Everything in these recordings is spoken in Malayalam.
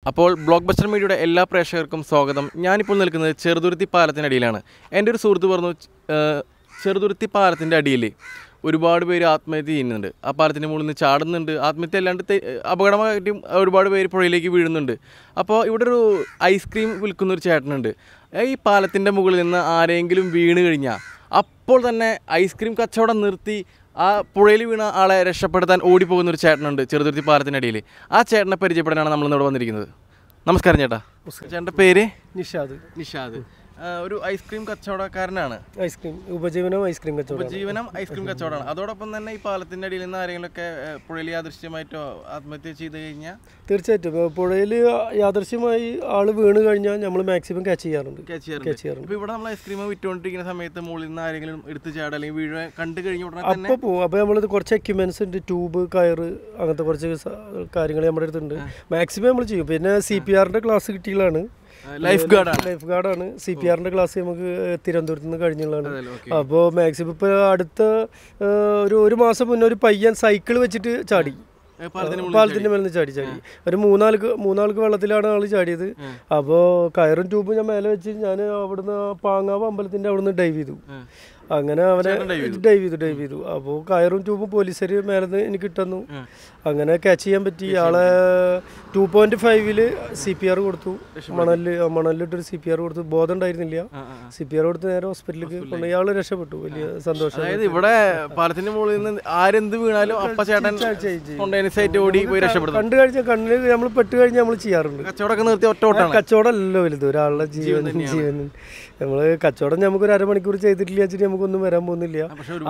അപ്പോൾ ബ്ലോക്ക് ബസ്റ്റർ മീഡിയയുടെ എല്ലാ പ്രേക്ഷകർക്കും സ്വാഗതം. ഞാനിപ്പോൾ നിൽക്കുന്നത് ചെറുതുരുത്തി പാലത്തിനടിയിലാണ്. എൻ്റെ ഒരു സുഹൃത്ത് പറഞ്ഞു, ചെറുതുരുത്തി പാലത്തിൻ്റെ അടിയിൽ ഒരുപാട് പേര് ആത്മഹത്യ ചെയ്യുന്നുണ്ട്. ആ പാലത്തിൻ്റെ മുകളിൽ നിന്ന് ചാടുന്നുണ്ട്. ആത്മഹത്യ അല്ലാണ്ട് അപകടമായിട്ടും ഒരുപാട് പേര് പുഴയിലേക്ക് വീഴുന്നുണ്ട്. അപ്പോൾ ഇവിടെ ഒരു ഐസ്ക്രീം വിൽക്കുന്നൊരു ചേട്ടനുണ്ട്. ഈ പാലത്തിൻ്റെ മുകളിൽ നിന്ന് ആരെങ്കിലും വീണ് കഴിഞ്ഞാൽ അപ്പോൾ തന്നെ ഐസ്ക്രീം കച്ചവടം നിർത്തി ആ പുഴയിൽ വീണ ആളെ രക്ഷപ്പെടുത്താൻ ഓടിപ്പോകുന്ന ഒരു ചേട്ടനുണ്ട് ചെറുതുരുത്തി പാലത്തിനടിയിൽ. ആ ചേട്ടനെ പരിചയപ്പെടാനാണ് നമ്മളിന്നിവിടെ വന്നിരിക്കുന്നത്. നമസ്കാരം ചേട്ടാ. ചേട്ടൻ്റെ പേര്? നിഷാദ്. ഒരു ഐസ്ക്രീം കച്ചവടക്കാരനാണ്. ഉപജീവനം ഐസ്ക്രീം കച്ചവടമാണ്. അതോടൊപ്പം തന്നെ ഈ പാലത്തിൻ്റെ അടിയിൽ നിന്ന് ആരെങ്കിലുമൊക്കെ പുഴയിൽ യാദൃശ്യമായിട്ടോ ആത്മഹത്യ ചെയ്ത് കഴിഞ്ഞാൽ? തീർച്ചയായിട്ടും പുഴയിൽ യാദൃശ്യമായി ആള് വീണ് കഴിഞ്ഞാൽ നമ്മൾ മാക്സിമം ക്യാച്ച് ചെയ്യാറുണ്ട്. അപ്പോൾ ഇവിടെ നമ്മൾ ഐസ്ക്രീം വിറ്റുകൊണ്ടിരിക്കുന്ന സമയത്ത് മുകളിൽ നിന്ന് ആരെങ്കിലും എടുത്ത് ചാടുക അല്ലെങ്കിൽ വീഴ കണ്ടു കഴിഞ്ഞ ഉടനെ അപ്പോൾ പോകും. അപ്പോൾ നമ്മളിത് കുറച്ച് എക്യുപ്മെന്റ്സ് ഉണ്ട്, ട്യൂബ്, കയറ്, അങ്ങനത്തെ കുറച്ച് കാര്യങ്ങൾ നമ്മുടെ അടുത്തുണ്ട്. മാക്സിമം നമ്മൾ ചെയ്യും. പിന്നെ CPR ക്ലാസ് കിട്ടിയതാണ്. ലൈഫ് ഗാർഡാണ്. CPR ക്ലാസ് നമുക്ക് തിരുവനന്തപുരത്ത് നിന്ന് കഴിഞ്ഞുള്ളതാണ്. അപ്പോൾ മാക്സിമം ഇപ്പോൾ അടുത്ത ഒരു മാസം മുന്നേ ഒരു പയ്യൻ സൈക്കിൾ വെച്ചിട്ട് ചാടി, പാലത്തിന്റെ മേലെ നിന്ന് ചാടി ഒരു മൂന്നാൾക്ക് വെള്ളത്തിലാണ് ആള് ചാടിയത്. അപ്പോൾ കയറും ട്യൂബും ഞാൻ മേലെ വെച്ച് ഞാൻ അവിടുന്ന് പാങ്ങാവ് അമ്പലത്തിന്റെ അവിടുന്ന് ഡൈവ് ചെയ്തു. അങ്ങനെ അവനെ ഡൈവ് ചെയ്തു. അപ്പോൾ കയറും ട്യൂബും പോലീസുകാർ മേലെ നിന്ന് എനിക്ക് കിട്ടുന്നു. അങ്ങനെ ക്യാച്ച് ചെയ്യാൻ പറ്റി. ആളെ 2.5 CPR കൊടുത്തു. മണലിട്ടൊരു CPR കൊടുത്തു. ബോധം ഉണ്ടായിരുന്നില്ല. CPR കൊടുത്ത് നേരെ ഹോസ്പിറ്റലിലേക്ക് കൊണ്ടുപോയി. ആള് രക്ഷപ്പെട്ടു. വലിയ സന്തോഷം. അതായത് ഇവിടെ പാലത്തിന്റെ മുകളിൽ നിന്ന് ആരെന്ത് വീണാലും ഓടി പോയി രക്ഷപ്പെടും. കണ്ണിൽ നമ്മൾ പെട്ട് കഴിഞ്ഞാൽ നമ്മൾ ചെയ്യാറുണ്ട്. കച്ചവടം നിർത്തി ഒറ്റ കച്ചവടം അല്ലല്ലോ വലുത്, ഒരാളുടെ ജീവൻ. നമ്മള് കച്ചവടം നമുക്കൊരു അരമണിക്കൂർ ചെയ്തിട്ടില്ല വെച്ചിട്ട് നമുക്കൊന്നും വരാൻ പോകുന്നില്ല.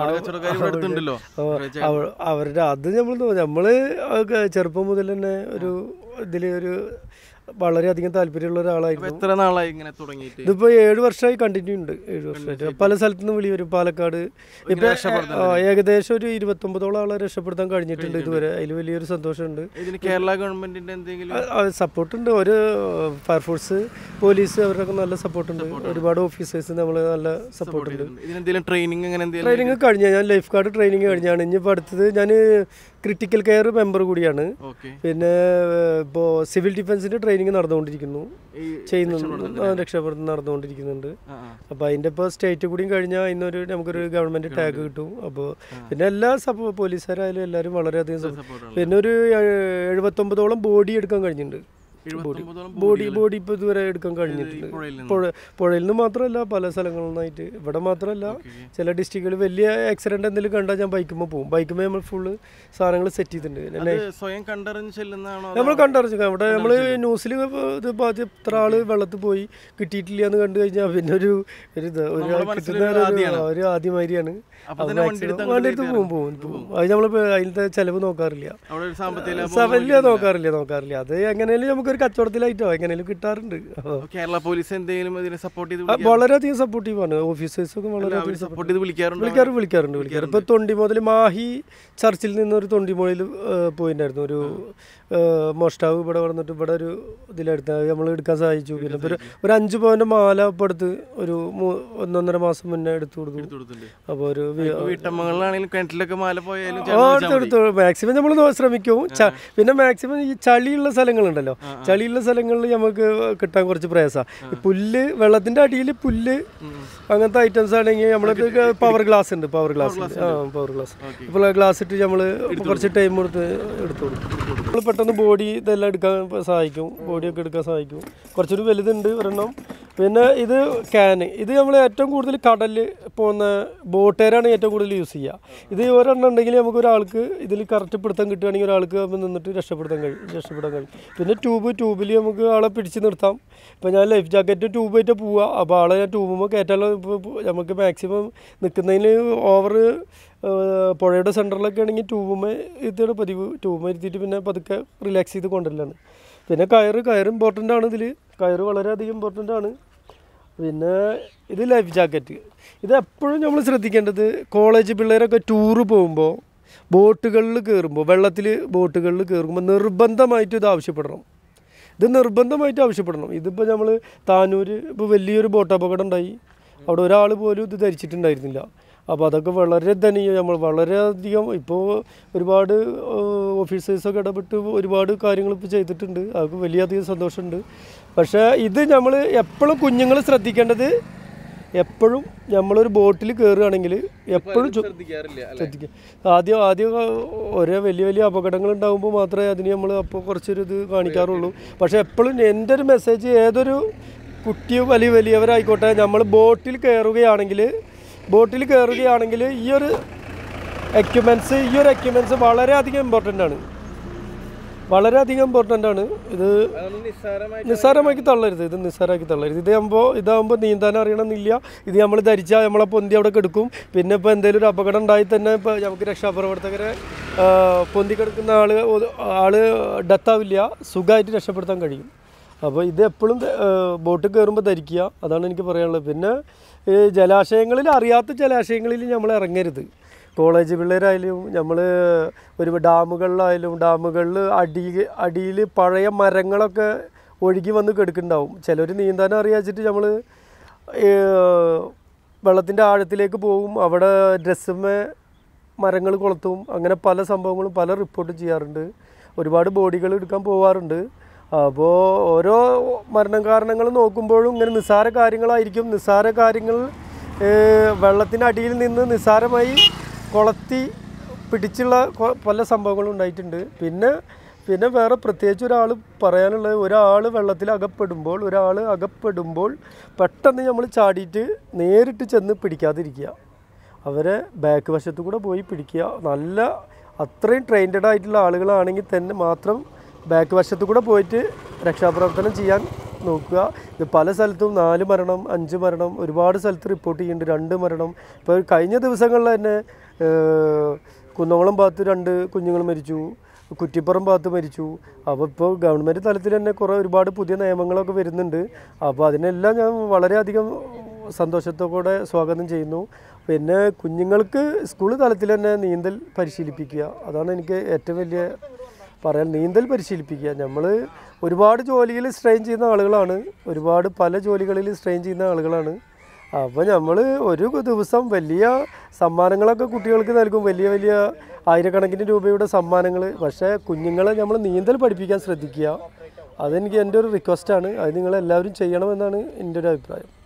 അവരുടെ അത് നമ്മള് ചെറുപ്പം മുതൽ തന്നെ ഇതില് വളരെയധികം താല്പര്യമുള്ള ഒരാളായിരുന്നു. എത്ര നാളായി ഇങ്ങനെ തുടങ്ങിയിട്ട്? ഇതിപ്പോ 7 വർഷമായി കണ്ടിന്യൂ ഉണ്ട്. 7 വർഷമായിട്ട് പല സ്ഥലത്തു നിന്ന് വിളി വരും. പാലക്കാട് ഇപ്പൊ ഏകദേശം ഒരു 29ഓളം ആളെ രക്ഷപ്പെടുത്താൻ കഴിഞ്ഞിട്ടുണ്ട് ഇതുവരെ. അതിൽ വലിയൊരു സന്തോഷമുണ്ട്. കേരള ഗവൺമെന്റിന്റെ എന്തെങ്കിലും സപ്പോർട്ട് ഉണ്ട്. ഒരു ഫയർഫോഴ്സ്, പോലീസ്, അവരൊക്കെ നല്ല സപ്പോർട്ട് ഉണ്ട്. ഒരുപാട് ഓഫീസേഴ്സ് നമ്മള് നല്ല സപ്പോർട്ട് ഉണ്ട്. ട്രെയിനിങ് കഴിഞ്ഞ ഞാൻ ലൈഫ് ഗാർഡ് ട്രെയിനിങ് കഴിഞ്ഞാണ്. ഇനിയിപ്പോൾ അടുത്തത് ഞാൻ ക്രിട്ടിക്കൽ കെയർ മെമ്പർ കൂടിയാണ്. പിന്നെ ഇപ്പോൾ സിവിൽ ഡിഫൻസിന്റെ ട്രെയിനിങ് നടന്നുകൊണ്ടിരിക്കുന്നു, രക്ഷപ്പെടുത്തൽ നടന്നുകൊണ്ടിരിക്കുന്നുണ്ട്. അപ്പോൾ അതിൻ്റെ ഇപ്പോൾ സ്റ്റേറ്റ് കൂടിയും കഴിഞ്ഞാൽ നമുക്കൊരു ഗവൺമെന്റ് ടാഗ് കിട്ടും. അപ്പോൾ പിന്നെ എല്ലാ പോലീസുകാരായാലും എല്ലാവരും വളരെയധികം. പിന്നെ ഒരു 79ഓളം ബോഡി എടുക്കാൻ കഴിഞ്ഞിട്ടുണ്ട്. ബോഡി ഇപ്പോൾ ഇതുവരെ എടുക്കാൻ കഴിഞ്ഞിട്ടുണ്ട്. പുഴയിൽ നിന്ന് മാത്രമല്ല, പല സ്ഥലങ്ങളിൽ നിന്നായിട്ട്. ഇവിടെ മാത്രമല്ല, ചില ഡിസ്ട്രിക്റ്റുകൾ വലിയ ആക്സിഡന്റ് എന്തെങ്കിലും കണ്ടാൽ ഞാൻ ബൈക്കുമ്പോൾ പോകും. ബൈക്കുമ്പോൾ നമ്മൾ ഫുള്ള് സാധനങ്ങൾ സെറ്റ് ചെയ്തിട്ടുണ്ട്. നമ്മൾ കണ്ടറിഞ്ഞു. അവിടെ നമ്മൾ ന്യൂസിൽ ഇത്ര ആള് വെള്ളത്തിൽ പോയി കിട്ടിയിട്ടില്ല എന്ന് കണ്ടു കഴിഞ്ഞാൽ പിന്നെ ഒരു ആദ്യമാതിരിയാണ്. വണ്ടിയെടുത്ത് പോകും. അത് നമ്മൾ അതിലത്തെ ചെലവ് നോക്കാറില്ല. അത് എങ്ങനെയാലും നമുക്കൊരു കച്ചവടത്തിലായിട്ടോ എങ്ങനെയാലും കിട്ടാറുണ്ട്. കേരള പോലീസ് എന്തെങ്കിലും വളരെയധികം സപ്പോർട്ടീവാണ്. ഓഫീസേഴ്സൊക്കെ വളരെയധികം വിളിക്കാറുണ്ട്. ഇപ്പൊ തൊണ്ടി മുതൽ മാഹി ചർച്ചിൽ നിന്നൊരു തൊണ്ടിമുഴയിൽ പോയിട്ടുണ്ടായിരുന്നു. ഒരു മോഷ്ടാവ് ഇവിടെ വന്നിട്ട് ഇവിടെ ഒരു ഇതിലെടുത്ത് നമ്മൾ എടുക്കാൻ സഹായിച്ചു. പിന്നെ ഒരു 5 പവന്റെ മാല ഇപ്പൊ അടുത്ത് ഒരു 1.5 മാസം മുന്നേ എടുത്തു കൊടുത്തു. അപ്പൊ ഒരു മാക്സിമം നമ്മൾ ശ്രമിക്കും. പിന്നെ മാക്സിമം ഈ ചളിയുള്ള സ്ഥലങ്ങളുണ്ടല്ലോ, ചളിയുള്ള സ്ഥലങ്ങളിൽ നമുക്ക് കിട്ടാൻ കുറച്ച് പ്രയാസമാണ്. പുല്ല്, വെള്ളത്തിന്റെ അടിയിൽ പുല്ല്, അങ്ങനത്തെ ഐറ്റംസ് ആണെങ്കിൽ നമ്മൾക്ക് പവർ ഗ്ലാസ് ഉണ്ട്. പവർ ഗ്ലാസ് ഇപ്പോൾ ഗ്ലാസ് ഇട്ട് നമ്മൾ കുറച്ച് ടൈം കൊടുത്ത് എടുത്തു കൊടുക്കും. നമ്മൾ പെട്ടെന്ന് ബോഡി ഇതെല്ലാം എടുക്കാൻ സഹായിക്കും. ബോഡിയൊക്കെ എടുക്കാൻ സഹായിക്കും. കുറച്ചൊരു വലുതുണ്ട് ഒരെണ്ണം. പിന്നെ ഇത് ഇത് നമ്മൾ ഏറ്റവും കൂടുതൽ കടലിൽ പോകുന്ന ബോട്ടേരാണ് ഏറ്റവും കൂടുതൽ യൂസ് ചെയ്യുക. ഇത് ഒരെണ്ണം ഉണ്ടെങ്കിൽ നമുക്ക് ഒരാൾക്ക് ഇതിൽ കറക്റ്റ് പിടുത്തം കിട്ടുകയാണെങ്കിൽ ഒരാൾക്ക് നിന്നിട്ട് രക്ഷപ്പെടാൻ കഴിയും. പിന്നെ ട്യൂബിൽ നമുക്ക് ആളെ പിടിച്ച് നിർത്താം. ഇപ്പോൾ ഞാൻ ലൈഫ് ജാക്കറ്റ് ട്യൂബായിട്ട് പോവുക. അപ്പോൾ ആളെ ഞാൻ ട്യൂബുമ്പോൾ കയറ്റാനുള്ള നമുക്ക് മാക്സിമം നിൽക്കുന്നതിന് ഓവർ പുഴയുടെ സെൻറ്ററിലൊക്കെ ആണെങ്കിൽ ട്യൂബുമേ ഇരുത്തിയാണ് പതിവ്. ട്യൂബുമേ ഇരുത്തിയിട്ട് പിന്നെ പതുക്കെ റിലാക്സ് ചെയ്ത് കൊണ്ടുവരലാണ്. പിന്നെ കയറ് ഇമ്പോർട്ടൻ്റ് ആണ്. കയറ് വളരെയധികം ഇമ്പോർട്ടൻ്റ് ആണ്. പിന്നെ ഇത് ലൈഫ് ജാക്കറ്റ്. ഇത് എപ്പോഴും നമ്മൾ ശ്രദ്ധിക്കേണ്ടത്, കോളേജ് പിള്ളേരൊക്കെ ടൂറ് പോകുമ്പോൾ ബോട്ടുകളിൽ കയറുമ്പോൾ നിർബന്ധമായിട്ട് ഇത് ആവശ്യപ്പെടണം. ഇതിപ്പോൾ നമ്മൾ താനൂർ ഇപ്പോൾ വലിയൊരു ബോട്ട് അപകടം ഉണ്ടായി. അവിടെ ഒരാൾ പോലും ഇത് ധരിച്ചിട്ടുണ്ടായിരുന്നില്ല. അപ്പോൾ അതൊക്കെ വളരെ ധനികം, നമ്മൾ വളരെയധികം ഇപ്പോൾ ഒരുപാട് ഓഫീസേഴ്സൊക്കെ ഇടപെട്ട് ഒരുപാട് കാര്യങ്ങൾ ഇപ്പോൾ ചെയ്തിട്ടുണ്ട്. അതൊക്കെ വലിയധികം സന്തോഷമുണ്ട്. പക്ഷേ ഇത് നമ്മൾ എപ്പോഴും കുഞ്ഞുങ്ങൾ ശ്രദ്ധിക്കേണ്ടത്, എപ്പോഴും നമ്മളൊരു ബോട്ടിൽ കയറുകയാണെങ്കിൽ എപ്പോഴും ശ്രദ്ധിക്കുക. ആദ്യം ഓരോ വലിയ വലിയ അപകടങ്ങൾ ഉണ്ടാകുമ്പോൾ മാത്രമേ അതിന് നമ്മൾ അപ്പോൾ കുറച്ചൊരു ഇത് കാണിക്കാറുള്ളൂ. പക്ഷേ എപ്പോഴും എൻ്റെ ഒരു മെസ്സേജ്, ഏതൊരു കുട്ടിയും വലിയവരായിക്കോട്ടെ, നമ്മൾ ബോട്ടിൽ കയറുകയാണെങ്കിൽ ഈ ഒരു എക്യുപ്മെൻറ്റ്സ് വളരെയധികം ഇമ്പോർട്ടൻ്റ് ആണ്. ഇത് നിസ്സാരമാക്കി തള്ളരുത്. ഇതാകുമ്പോൾ നീന്താൻ അറിയണമെന്നില്ല. ഇത് നമ്മൾ ധരിച്ചാൽ നമ്മളെ പൊന്തി അവിടെ കിടക്കും. പിന്നെ ഇപ്പോൾ എന്തെങ്കിലും ഒരു അപകടം ഉണ്ടായി തന്നെ ഇപ്പോൾ നമുക്ക് രക്ഷാപ്രവർത്തകരെ പൊന്തി കിടക്കുന്ന ആൾ ഡെത്താവില്ല, സുഖമായിട്ട് രക്ഷപ്പെടുത്താൻ കഴിയും. അപ്പോൾ ഇത് എപ്പോഴും ബോട്ടിൽ കയറുമ്പോൾ ധരിക്കുക, അതാണ് എനിക്ക് പറയാനുള്ളത്. പിന്നെ ജലാശയങ്ങളിൽ, അറിയാത്ത ജലാശയങ്ങളിൽ നമ്മൾ ഇറങ്ങരുത്. കോളേജ് പിള്ളേരായാലും നമ്മൾ ഒരു ഡാമുകളിൽ അടിയിൽ പഴയ മരങ്ങളൊക്കെ ഒഴുകി വന്ന് കിടക്കുന്നുണ്ടാവും. ചിലർ നീന്താൻ അറിയാച്ചിട്ട് നമ്മൾ വെള്ളത്തിൻ്റെ ആഴത്തിലേക്ക് പോകും, അവിടെ ഡ്രസ്സുമേ മരങ്ങൾ കൊളുത്തും. അങ്ങനെ പല സംഭവങ്ങളും പല റിപ്പോർട്ട് ചെയ്യാറുണ്ട്. ഒരുപാട് ബോഡികൾ എടുക്കാൻ പോവാറുണ്ട്. അപ്പോൾ ഓരോ മരണം കാരണങ്ങൾ നോക്കുമ്പോഴും ഇങ്ങനെ നിസ്സാര കാര്യങ്ങൾ വെള്ളത്തിനടിയിൽ നിന്ന് നിസ്സാരമായി കൊളത്തി പിടിച്ചുള്ള പല സംഭവങ്ങളും ഉണ്ടായിട്ടുണ്ട്. പിന്നെ വേറെ പ്രത്യേകിച്ച് പറയാനുള്ളത്, ഒരാൾ വെള്ളത്തിൽ അകപ്പെടുമ്പോൾ പെട്ടെന്ന് നമ്മൾ ചാടിയിട്ട് നേരിട്ട് ചെന്ന് പിടിക്കാതിരിക്കുക. അവരെ ബാക്ക് വശത്തു കൂടെ പോയി പിടിക്കുക. അത്രയും ട്രെയിൻഡ് ആയിട്ടുള്ള ആളുകളാണെങ്കിൽ തന്നെ മാത്രം ബാക്ക് വശത്തു കൂടെ പോയിട്ട് രക്ഷാപ്രവർത്തനം ചെയ്യാൻ നോക്കുക. ഇത് പല സ്ഥലത്തും 4 മരണം 5 മരണം ഒരുപാട് സ്ഥലത്ത് റിപ്പോർട്ട് ചെയ്യുന്നുണ്ട്. 2 മരണം. ഇപ്പോൾ കഴിഞ്ഞ ദിവസങ്ങളിൽ തന്നെ കുന്നംകുളം ഭാഗത്ത് 2 കുഞ്ഞുങ്ങൾ മരിച്ചു, കുറ്റിപ്പുറം ഭാഗത്ത് മരിച്ചു. അപ്പോൾ ഇപ്പോൾ ഗവൺമെൻറ് തലത്തിൽ തന്നെ ഒരുപാട് പുതിയ നിയമങ്ങളൊക്കെ വരുന്നുണ്ട്. അപ്പോൾ അതിനെല്ലാം ഞാൻ വളരെയധികം സന്തോഷത്തോടെ സ്വാഗതം ചെയ്യുന്നു. പിന്നെ കുഞ്ഞുങ്ങൾക്ക് സ്കൂൾ തലത്തിൽ തന്നെ നീന്തൽ പരിശീലിപ്പിക്കുക, അതാണ് എനിക്ക് ഏറ്റവും വലിയ നീന്തൽ പരിശീലിപ്പിക്കുക. നമ്മൾ ഒരുപാട് ജോലിയിൽ സ്ട്രെയിൻ ചെയ്യുന്ന ആളുകളാണ്, പല ജോലികളിൽ സ്ട്രെയിൻ ചെയ്യുന്ന ആളുകളാണ്. അപ്പോൾ നമ്മൾ ഒരു ദിവസം വലിയ സമ്മാനങ്ങളൊക്കെ കുട്ടികൾക്ക് നൽകും, വലിയ ആയിരക്കണക്കിന് രൂപയുടെ സമ്മാനങ്ങൾ. പക്ഷേ കുഞ്ഞുങ്ങളെ നമ്മൾ നീന്തൽ പഠിപ്പിക്കാൻ ശ്രദ്ധിക്കുക. അതെനിക്ക് എൻ്റെ ഒരു റിക്വസ്റ്റാണ്. അത് നിങ്ങളെല്ലാവരും ചെയ്യണമെന്നാണ് എൻ്റെ ഒരു അഭിപ്രായം.